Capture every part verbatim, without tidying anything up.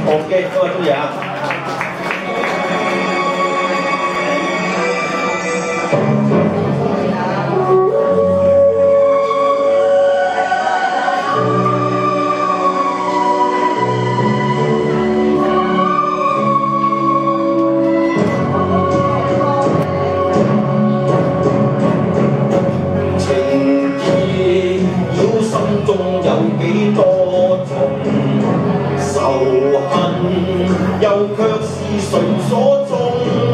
OK， 各位注意啊！情意繞心中有幾多重？ 仇恨又卻是誰所種？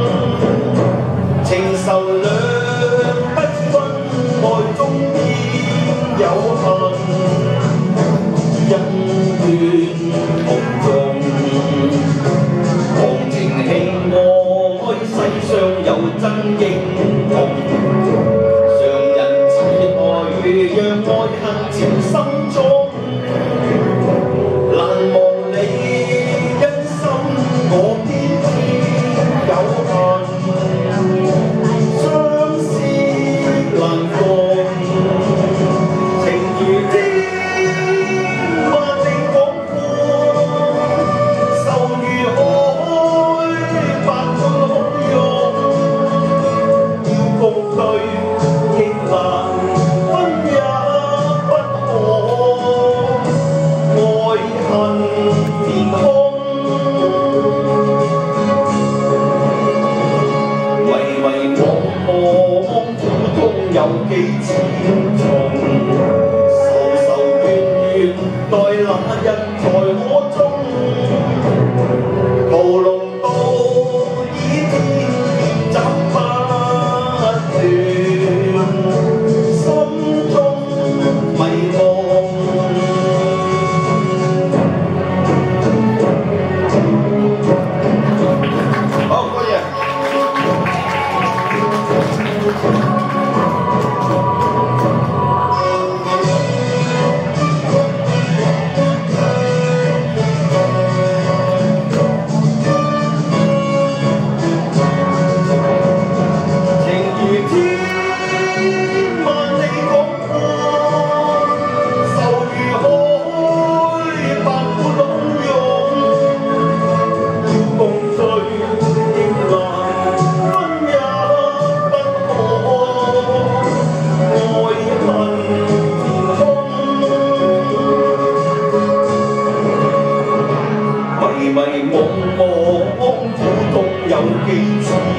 情仇兩不分，愛中偏有恨，恩怨同重。忘情戲愛，世上有真英雄。常人自愛，讓愛恨纏心中。 有幾千重，仇仇怨怨，待那日才可終。屠龍刀倚天斬不斷，心中迷惘。好，多謝。 迷迷惘惘，苦中有幾次。